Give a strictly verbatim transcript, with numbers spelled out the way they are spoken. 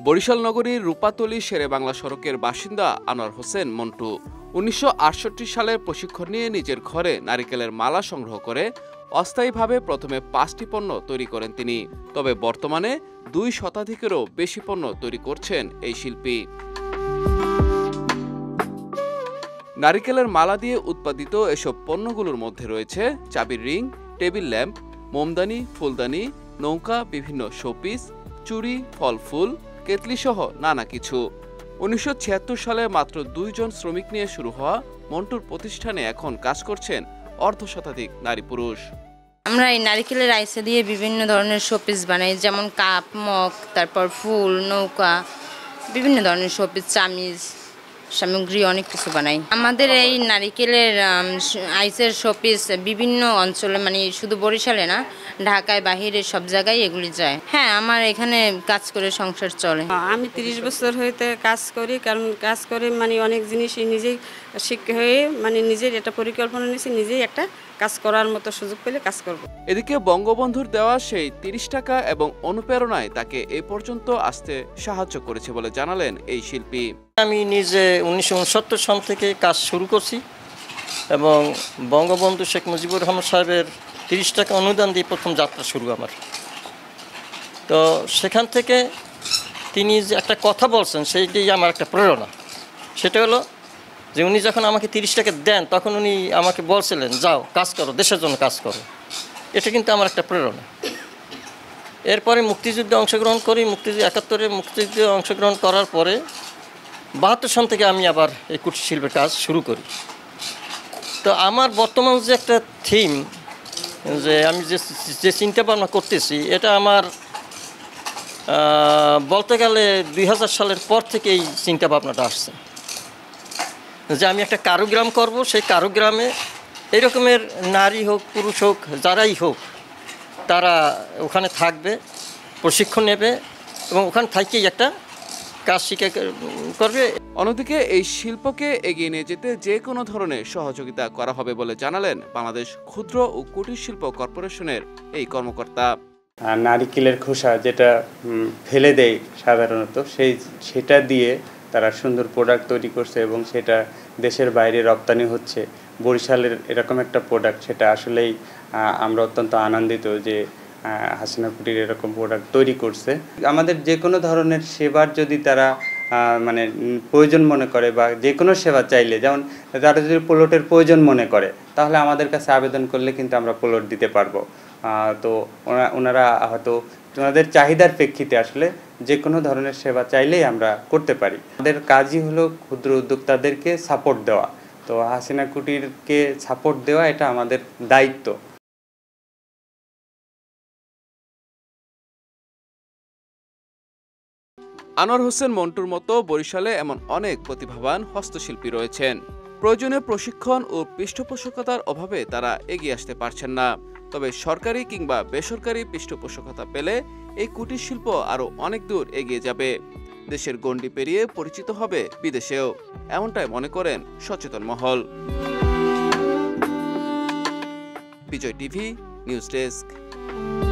বরিশাল নগরীর রূপাতলী শেরে বাংলা সড়কের বাসিন্দা আনোয়ার হোসেন মন্টু উনিশশো আটষট্টি সালের প্রশিক্ষণ নিয়ে নিজের ঘরে নারিকেলের মালা সংগ্রহ করে অস্থায়ীভাবে প্রথমে পাঁচটি পণ্য তৈরি করেন তিনি। তবে বর্তমানে দুই শতাধিকেরও বেশি পণ্য তৈরি করছেন এই শিল্পী। নারিকেলের মালা দিয়ে উৎপাদিত এসব পণ্যগুলোর মধ্যে রয়েছে চাবির রিং, টেবিল ল্যাম্প, মোমদানি, ফুলদানি, নৌকা, বিভিন্ন শোপিস, চুড়ি, ফল ফুল, কেতলি সহ নানা কিছু। উনিশশো ছিয়াত্তর সালে মাত্র দুইজন শ্রমিক নিয়ে শুরু হওয়া মন্টুর প্রতিষ্ঠানে এখন কাজ করছেন অর্ধ শতাধিক নারী পুরুষ। আমরা এই নারিকেলের আইসে দিয়ে বিভিন্ন ধরনের শোপিস বানাই, যেমন কাপ, মগ, তারপর ফুল, নৌকা, বিভিন্ন ধরনের শোপিস, চামিজ সামগ্রী অনেক কিছু বানাই। আমাদের এই নারিকেলের আইসের শোপিস বিভিন্ন অঞ্চলে, মানে শুধু বরিশালে না, ঢাকায় বাহিরে সব জায়গায় এগুলি যায়। হ্যাঁ, আমার এখানে কাজ করে সংসার চলে। আমি তিরিশ বছর হইতে কাজ করি, কারণ কাজ করে মানে অনেক জিনিস নিজেই শিক্ষা হয়ে মানে নিজের একটা পরিকল্পনা নিয়েছি, নিজেই একটা কাজ করার মতো সুযোগ পেলে কাজ করব। এদিকে বঙ্গবন্ধুর দেওয়া সেই তিরিশ টাকা এবং অনুপ্রেরণায় তাকে এ পর্যন্ত আসতে সাহায্য করেছে বলে জানালেন এই শিল্পী। আমি নিজে উনিশশো উনসত্তর সাল থেকে কাজ শুরু করছি এবং বঙ্গবন্ধু শেখ মুজিবুর রহমান সাহেবের তিরিশ টাকা অনুদান দিয়ে প্রথম যাত্রা শুরু আমার। তো সেখান থেকে তিনি যে একটা কথা বলছেন সেইটাই আমার একটা প্রেরণা। সেটা হলো যে উনি যখন আমাকে তিরিশ টাকা দেন তখন উনি আমাকে বলছিলেন, যাও কাজ করো, দেশের জন্য কাজ করো। এটা কিন্তু আমার একটা প্রেরণা। এরপরে মুক্তিযুদ্ধে অংশগ্রহণ করি, মুক্তিযুদ্ধ একাত্তরে মুক্তিযুদ্ধে অংশগ্রহণ করার পরে বাহাত্তর সন থেকে আমি আবার এই কুটির শিল্পের কাজ শুরু করি। তো আমার বর্তমান যে একটা থিম, যে আমি যে যে চিন্তা ভাবনা করতেছি, এটা আমার বলতে গেলে দুই হাজার সালের পর থেকে এই চিন্তা ভাবনাটা আসছে যে আমি একটা কারুগ্রাম করব। সেই কারুগ্রামে এরকমের নারী হোক, পুরুষ হোক, যারাই হোক, তারা ওখানে থাকবে, প্রশিক্ষণ নেবে এবং ওখানে থেকেই একটা কাজ শিখে করবে। অন্যদিকে এই শিল্পকে এগিয়ে নিয়ে যেতে যে কোনো ধরনের সহযোগিতা করা হবে বলে জানালেন বাংলাদেশ ক্ষুদ্র ও কুটির শিল্প কর্পোরেশনের এই কর্মকর্তা। নারিকেলের খোসা যেটা ফেলে দেয় সাধারণত, সেই সেটা দিয়ে তারা সুন্দর প্রোডাক্ট তৈরি করছে এবং সেটা দেশের বাইরে রপ্তানি হচ্ছে। বরিশালের এরকম একটা প্রোডাক্ট, সেটা আসলেই আমরা অত্যন্ত আনন্দিত যে হাসিনা কুটির এরকম প্রোডাক্ট তৈরি করছে। আমাদের যে কোনো ধরনের সেবার যদি তারা মানে প্রয়োজন মনে করে বা যে কোনো সেবা চাইলে, যেমন তারা যদি প্লটের প্রয়োজন মনে করে, তাহলে আমাদের কাছে আবেদন করলে কিন্তু আমরা প্লট দিতে পারবো। তো ওনারা হয়তো ওনাদের চাহিদার প্রেক্ষিতে আসলে যে কোনো ধরনের সেবা চাইলেই আমরা করতে পারি। আমাদের কাজই হলো ক্ষুদ্র উদ্যোক্তাদেরকে সাপোর্ট দেওয়া। তো হাসিনা কুটিরকে সাপোর্ট দেওয়া এটা আমাদের দায়িত্ব। আনোয়ার হোসেন মন্টুর মতো বরিশালে এমন অনেক প্রতিভাবান হস্তশিল্পী রয়েছেন। প্রয়োজনীয় প্রশিক্ষণ ও পৃষ্ঠপোষকতার অভাবে তারা এগিয়ে আসতে পারছেন না। তবে সরকারি কিংবা বেসরকারি পৃষ্ঠপোষকতা পেলে এই কুটির শিল্প আরও অনেক দূর এগিয়ে যাবে, দেশের গণ্ডি পেরিয়ে পরিচিত হবে বিদেশেও, এমনটাই মনে করেন সচেতন মহল। Bijoy TV news desk.